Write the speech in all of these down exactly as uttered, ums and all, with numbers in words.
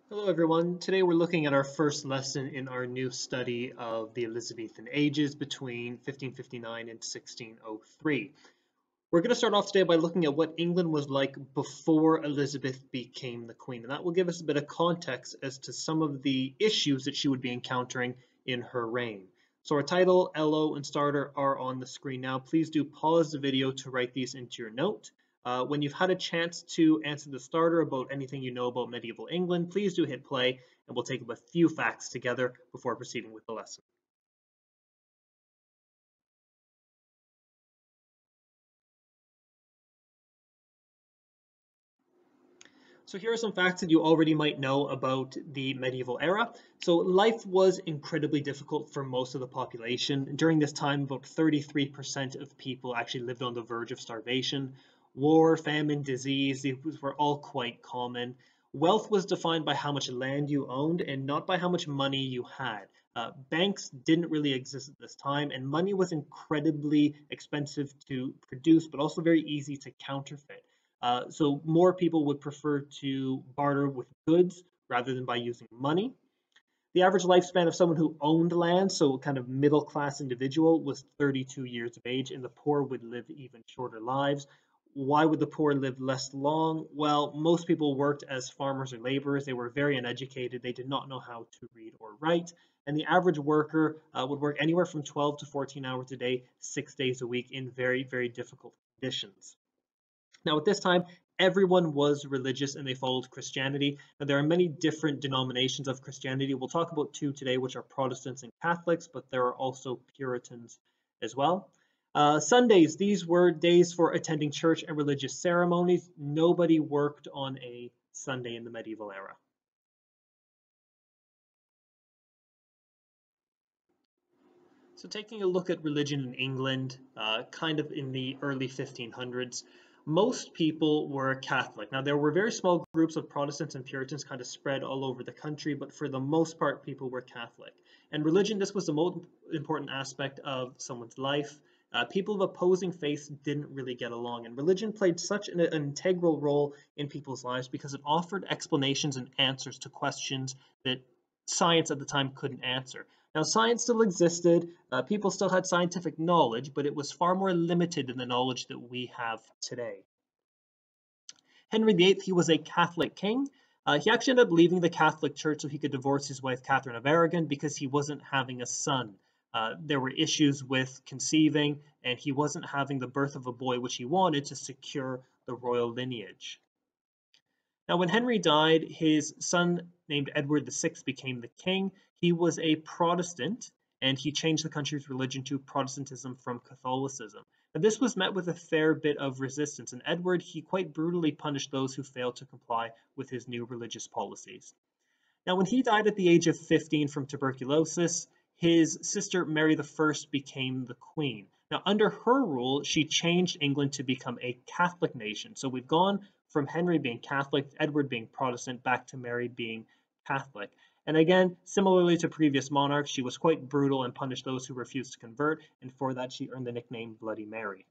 Hello everyone. Today we're looking at our first lesson in our new study of the Elizabethan ages between fifteen fifty-nine and sixteen oh three. We're going to start off today by looking at what England was like before Elizabeth became the Queen, and that will give us a bit of context as to some of the issues that she would be encountering in her reign. So our title, L O, and starter are on the screen now. Please do pause the video to write these into your note. Uh, when you've had a chance to answer the starter about anything you know about medieval England, please do hit play, and we'll take up a few facts together before proceeding with the lesson. So here are some facts that you already might know about the medieval era. So life was incredibly difficult for most of the population. During this time, about thirty-three percent of people actually lived on the verge of starvation. War, famine, disease, these were all quite common. Wealth was defined by how much land you owned and not by how much money you had. Uh, banks didn't really exist at this time, and money was incredibly expensive to produce, but also very easy to counterfeit. Uh, so more people would prefer to barter with goods rather than by using money. The average lifespan of someone who owned land, so kind of middle class individual, was thirty-two years of age, and the poor would live even shorter lives. Why would the poor live less long? Well, most people worked as farmers or laborers. They were very uneducated. They did not know how to read or write. And the average worker uh, would work anywhere from twelve to fourteen hours a day, six days a week in very, very difficult conditions. Now, at this time, everyone was religious and they followed Christianity. Now, there are many different denominations of Christianity. We'll talk about two today, which are Protestants and Catholics, but there are also Puritans as well. Uh, Sundays, these were days for attending church and religious ceremonies. Nobody worked on a Sunday in the medieval era. So taking a look at religion in England, uh, kind of in the early fifteen hundreds, most people were Catholic. Now, there were very small groups of Protestants and Puritans kind of spread all over the country, but for the most part, people were Catholic. And religion, this was the most important aspect of someone's life. Uh, people of opposing faiths didn't really get along, and religion played such an, an integral role in people's lives because it offered explanations and answers to questions that science at the time couldn't answer. Now, science still existed, uh, people still had scientific knowledge, but it was far more limited than the knowledge that we have today. Henry the Eighth, he was a Catholic king. Uh, he actually ended up leaving the Catholic Church so he could divorce his wife, Catherine of Aragon, because he wasn't having a son. Uh, there were issues with conceiving, and he wasn't having the birth of a boy, which he wanted to secure the royal lineage. Now, when Henry died, his son named Edward the Sixth became the king. He was a Protestant, and he changed the country's religion to Protestantism from Catholicism. Now, this was met with a fair bit of resistance, and Edward, he quite brutally punished those who failed to comply with his new religious policies. Now, when he died at the age of fifteen from tuberculosis, his sister Mary the First became the queen. Now, under her rule, she changed England to become a Catholic nation. So we've gone from Henry being Catholic, Edward being Protestant, back to Mary being Catholic. And again, similarly to previous monarchs, she was quite brutal and punished those who refused to convert, and for that she earned the nickname Bloody Mary.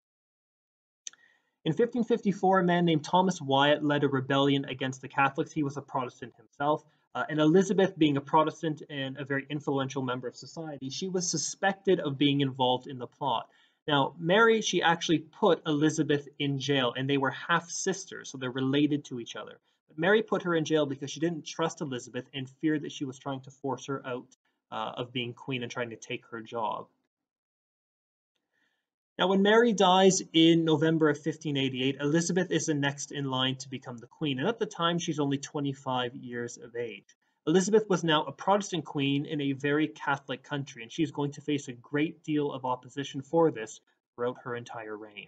In fifteen fifty-four, a man named Thomas Wyatt led a rebellion against the Catholics. He was a Protestant himself. Uh, and Elizabeth, being a Protestant and a very influential member of society, she was suspected of being involved in the plot. Now, Mary, she actually put Elizabeth in jail, and they were half sisters, so they're related to each other. But Mary put her in jail because she didn't trust Elizabeth and feared that she was trying to force her out uh, of being queen and trying to take her job. Now, when Mary dies in November of fifteen eighty-eight, Elizabeth is the next in line to become the queen, and at the time she's only twenty-five years of age. Elizabeth was now a Protestant queen in a very Catholic country, and she's going to face a great deal of opposition for this throughout her entire reign.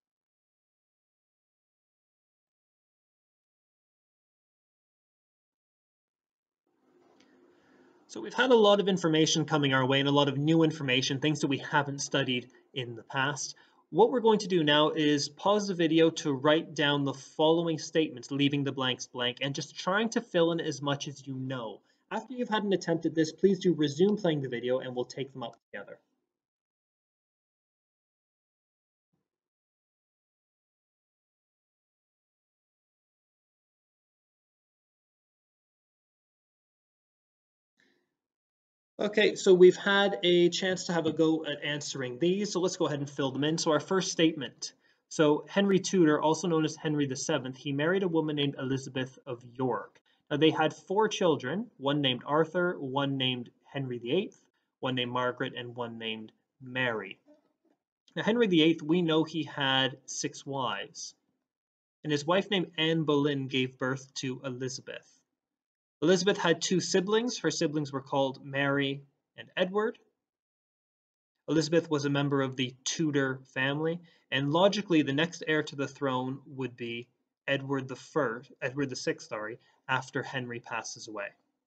So we've had a lot of information coming our way and a lot of new information, things that we haven't studied in the past. What we're going to do now is pause the video to write down the following statements, leaving the blanks blank, and just trying to fill in as much as you know. After you've had an attempt at this, please do resume playing the video and we'll take them up together. Okay, so we've had a chance to have a go at answering these, so let's go ahead and fill them in. So our first statement. So Henry Tudor, also known as Henry the Seventh, he married a woman named Elizabeth of York. Now they had four children, one named Arthur, one named Henry the Eighth, one named Margaret, and one named Mary. Now Henry the Eighth, we know he had six wives, and his wife named Anne Boleyn gave birth to Elizabeth. Elizabeth had two siblings. Her siblings were called Mary and Edward. Elizabeth was a member of the Tudor family, and logically the next heir to the throne would be Edward the First, Edward the Sixth, sorry, after Henry passes away.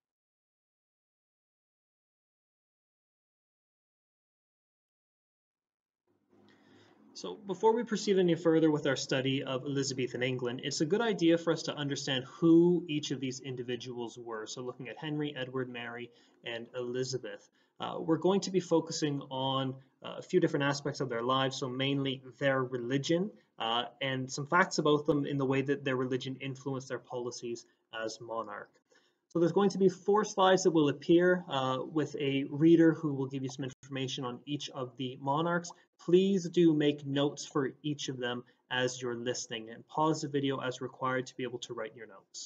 So before we proceed any further with our study of Elizabethan England, it's a good idea for us to understand who each of these individuals were. So looking at Henry, Edward, Mary, and Elizabeth. Uh, we're going to be focusing on uh, a few different aspects of their lives, so mainly their religion uh, and some facts about them in the way that their religion influenced their policies as monarch. So there's going to be four slides that will appear uh, with a reader who will give you some information on each of the monarchs. Please do make notes for each of them as you're listening, and pause the video as required to be able to write your notes.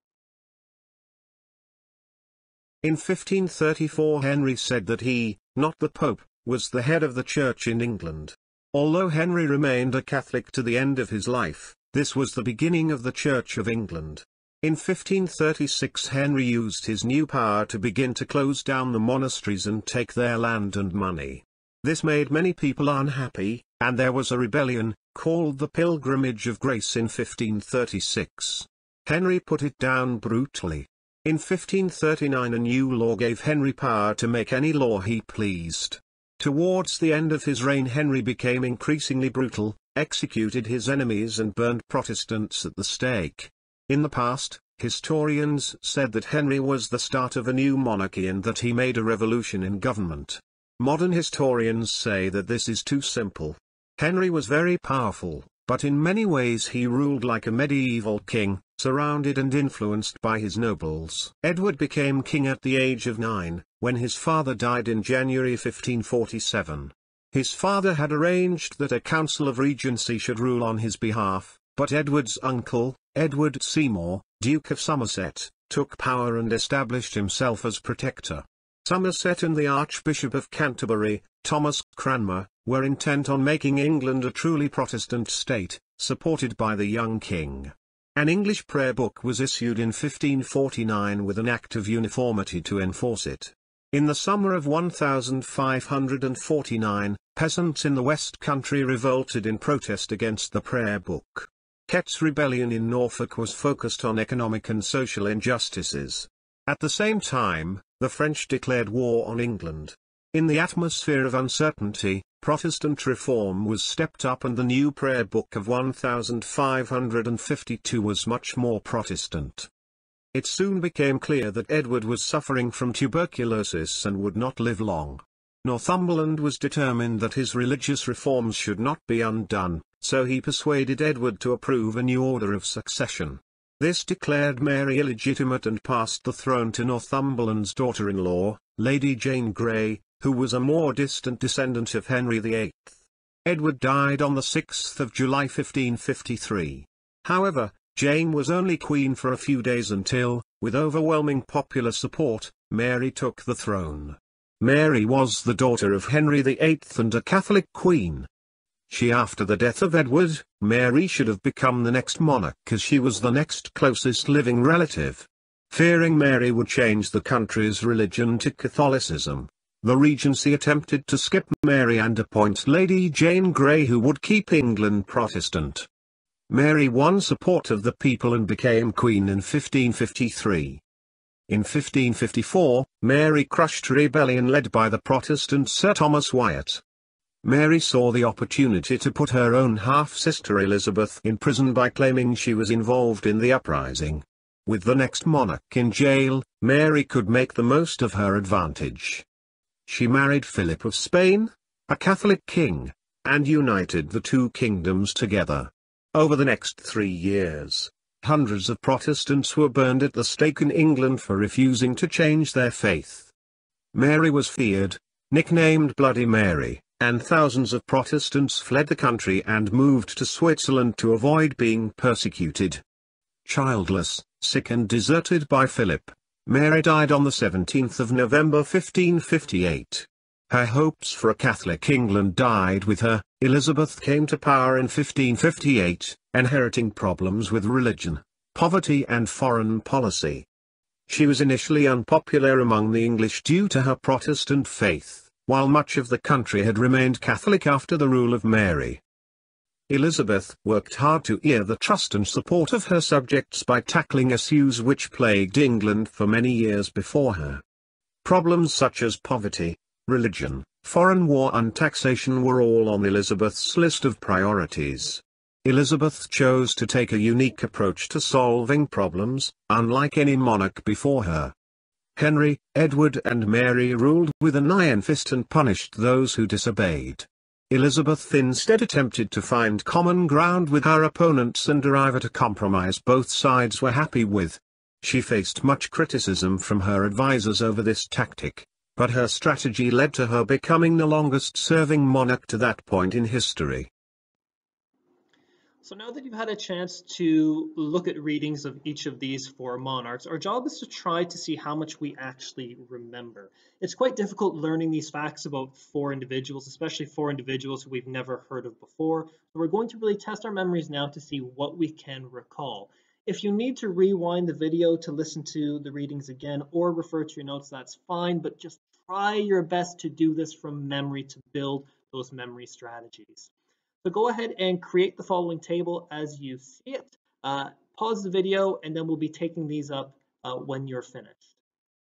In fifteen thirty-four, Henry said that he, not the Pope, was the head of the Church in England. Although Henry remained a Catholic to the end of his life, this was the beginning of the Church of England. In fifteen thirty-six, Henry used his new power to begin to close down the monasteries and take their land and money. This made many people unhappy, and there was a rebellion, called the Pilgrimage of Grace in fifteen thirty-six. Henry put it down brutally. In fifteen thirty-nine, a new law gave Henry power to make any law he pleased. Towards the end of his reign, Henry became increasingly brutal, executed his enemies and burned Protestants at the stake. In the past, historians said that Henry was the start of a new monarchy and that he made a revolution in government. Modern historians say that this is too simple. Henry was very powerful, but in many ways he ruled like a medieval king, surrounded and influenced by his nobles. Edward became king at the age of nine, when his father died in January fifteen forty-seven. His father had arranged that a council of regency should rule on his behalf, but Edward's uncle, Edward Seymour, Duke of Somerset, took power and established himself as protector. Somerset and the Archbishop of Canterbury, Thomas Cranmer, were intent on making England a truly Protestant state, supported by the young king. An English prayer book was issued in fifteen forty-nine with an Act of Uniformity to enforce it. In the summer of one thousand five hundred forty-nine, peasants in the West Country revolted in protest against the prayer book. Kett's rebellion in Norfolk was focused on economic and social injustices. At the same time, the French declared war on England. In the atmosphere of uncertainty, Protestant reform was stepped up, and the new prayer book of one thousand five hundred fifty-two was much more Protestant. It soon became clear that Edward was suffering from tuberculosis and would not live long. Northumberland was determined that his religious reforms should not be undone, so he persuaded Edward to approve a new order of succession. This declared Mary illegitimate and passed the throne to Northumberland's daughter-in-law, Lady Jane Grey, who was a more distant descendant of Henry the Eighth. Edward died on the sixth of July fifteen fifty-three. However, Jane was only queen for a few days until, with overwhelming popular support, Mary took the throne. Mary was the daughter of Henry the Eighth and a Catholic queen. She After the death of Edward, Mary should have become the next monarch as she was the next closest living relative. Fearing Mary would change the country's religion to Catholicism, the Regency attempted to skip Mary and appoint Lady Jane Grey, who would keep England Protestant. Mary won support of the people and became queen in fifteen fifty-three. In fifteen fifty-four, Mary crushed rebellion led by the Protestant Sir Thomas Wyatt. Mary saw the opportunity to put her own half-sister Elizabeth in prison by claiming she was involved in the uprising. With the next monarch in jail, Mary could make the most of her advantage. She married Philip of Spain, a Catholic king, and united the two kingdoms together. Over the next three years, hundreds of Protestants were burned at the stake in England for refusing to change their faith. Mary was feared, nicknamed Bloody Mary, and thousands of Protestants fled the country and moved to Switzerland to avoid being persecuted. Childless, sick and deserted by Philip, Mary died on the seventeenth of November fifteen fifty-eight. Her hopes for a Catholic England died with her. Elizabeth came to power in fifteen fifty-eight, inheriting problems with religion, poverty and foreign policy. She was initially unpopular among the English due to her Protestant faith, while much of the country had remained Catholic after the rule of Mary. Elizabeth worked hard to earn the trust and support of her subjects by tackling issues which plagued England for many years before her. Problems such as poverty, religion, foreign war and taxation were all on Elizabeth's list of priorities. Elizabeth chose to take a unique approach to solving problems, unlike any monarch before her. Henry, Edward and Mary ruled with an iron fist and punished those who disobeyed. Elizabeth instead attempted to find common ground with her opponents and arrive at a compromise both sides were happy with. She faced much criticism from her advisers over this tactic, but her strategy led to her becoming the longest-serving monarch to that point in history. So now that you've had a chance to look at readings of each of these four monarchs, our job is to try to see how much we actually remember. It's quite difficult learning these facts about four individuals, especially four individuals who we've never heard of before. So we're going to really test our memories now to see what we can recall. If you need to rewind the video to listen to the readings again or refer to your notes, that's fine, but just try your best to do this from memory to build those memory strategies. So go ahead and create the following table as you see it. Uh, pause the video and then we'll be taking these up uh, when you're finished.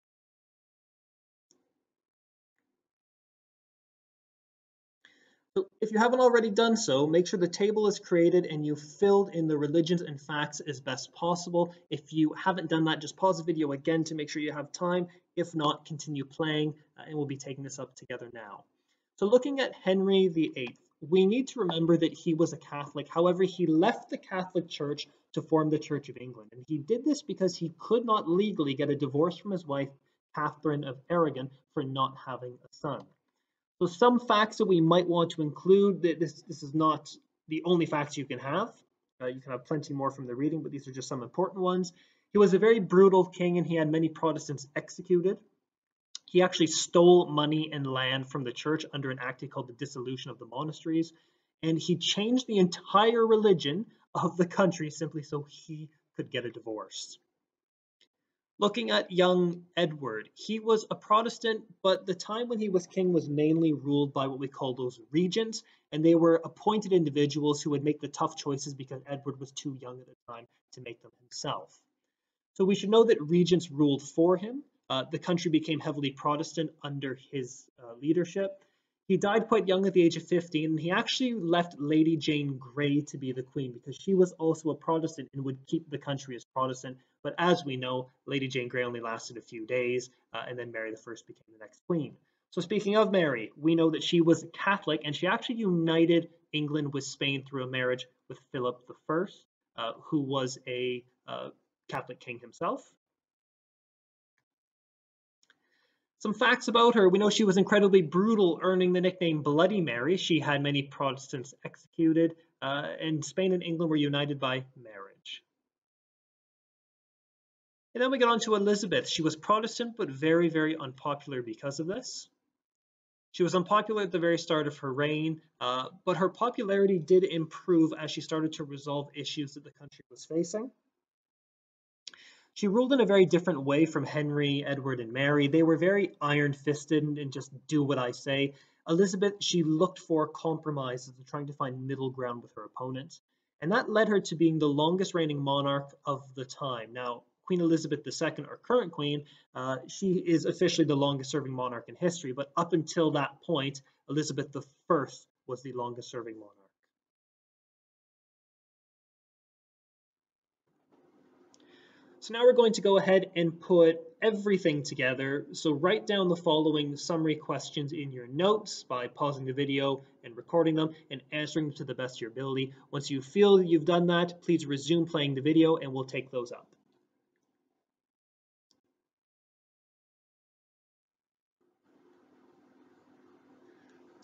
So if you haven't already done so, make sure the table is created and you've filled in the religions and facts as best possible. If you haven't done that, just pause the video again to make sure you have time. If not, continue playing uh, and we'll be taking this up together now. So looking at Henry the eighth, we need to remember that he was a Catholic. However, he left the Catholic Church to form the Church of England. And he did this because he could not legally get a divorce from his wife, Catherine of Aragon, for not having a son. So some facts that we might want to include, that this, this is not the only facts you can have. Uh, you can have plenty more from the reading, but these are just some important ones. He was a very brutal king and he had many Protestants executed. He actually stole money and land from the church under an act he called the Dissolution of the Monasteries, and he changed the entire religion of the country simply so he could get a divorce. Looking at young Edward, he was a Protestant, but the time when he was king was mainly ruled by what we call those regents, and they were appointed individuals who would make the tough choices because Edward was too young at the time to make them himself. So we should know that regents ruled for him. Uh, the country became heavily Protestant under his uh, leadership. He died quite young at the age of fifteen, and he actually left Lady Jane Grey to be the queen because she was also a Protestant and would keep the country as Protestant. But as we know, Lady Jane Grey only lasted a few days, uh, and then Mary the First became the next queen. So speaking of Mary, we know that she was Catholic, and she actually united England with Spain through a marriage with Philip the First, uh, who was a uh, Catholic king himself. Some facts about her. We know she was incredibly brutal, earning the nickname Bloody Mary. She had many Protestants executed, uh, and Spain and England were united by marriage. And then we get on to Elizabeth. She was Protestant, but very, very unpopular because of this. She was unpopular at the very start of her reign, uh, but her popularity did improve as she started to resolve issues that the country was facing. She ruled in a very different way from Henry, Edward, and Mary. They were very iron-fisted and just do what I say. Elizabeth, she looked for compromises and trying to find middle ground with her opponents. And that led her to being the longest reigning monarch of the time. Now, Queen Elizabeth the Second, our current queen, uh, she is officially the longest serving monarch in history. But up until that point, Elizabeth the First was the longest serving monarch. So now we're going to go ahead and put everything together. So write down the following summary questions in your notes by pausing the video and recording them and answering them to the best of your ability. Once you feel you've done that, please resume playing the video and we'll take those up.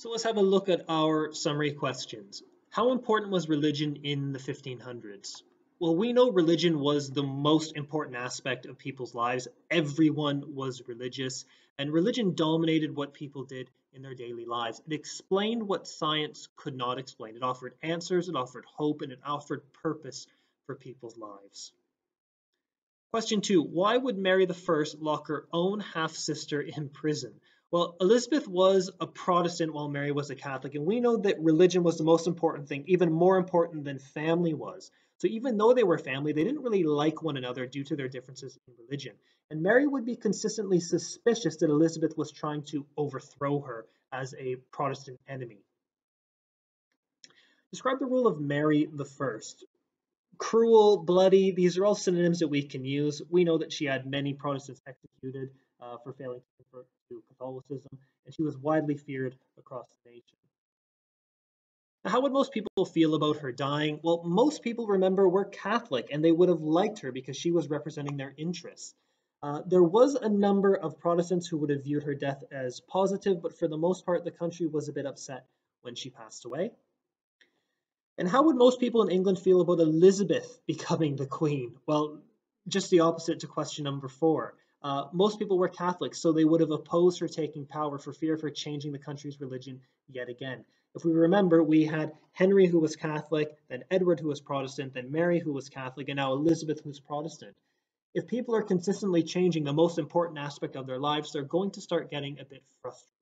So let's have a look at our summary questions. How important was religion in the fifteen hundreds? Well, we know religion was the most important aspect of people's lives. Everyone was religious, and religion dominated what people did in their daily lives. It explained what science could not explain. It offered answers, it offered hope, and it offered purpose for people's lives. Question two, why would Mary the First lock her own half-sister in prison? Well, Elizabeth was a Protestant while Mary was a Catholic, and we know that religion was the most important thing, even more important than family was. So even though they were family, they didn't really like one another due to their differences in religion. And Mary would be consistently suspicious that Elizabeth was trying to overthrow her as a Protestant enemy. Describe the rule of Mary the First. Cruel, bloody, these are all synonyms that we can use. We know that she had many Protestants executed uh, for failing to convert to Catholicism, and she was widely feared across the nation. Now, how would most people feel about her dying? Well, most people, remember, were Catholic, and they would have liked her because she was representing their interests. Uh, there was a number of Protestants who would have viewed her death as positive, but for the most part, the country was a bit upset when she passed away. And how would most people in England feel about Elizabeth becoming the queen? Well, just the opposite to question number four. Uh, most people were Catholics, so they would have opposed her taking power for fear of her changing the country's religion yet again. If we remember, we had Henry, who was Catholic, then Edward, who was Protestant, then Mary, who was Catholic, and now Elizabeth, who's Protestant. If people are consistently changing the most important aspect of their lives, they're going to start getting a bit frustrated.